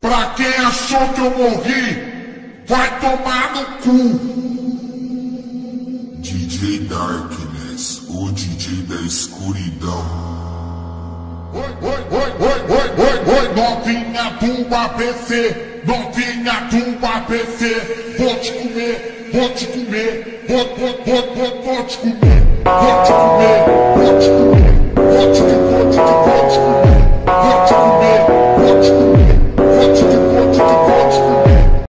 Pra quem achou que eu morri, vai tomar no cu. DJ Darkness, o DJ da escuridão. Oi, novinha do ABC, novinha do ABC. Vou te comer, vou te comer, vou te comer, vou te comer.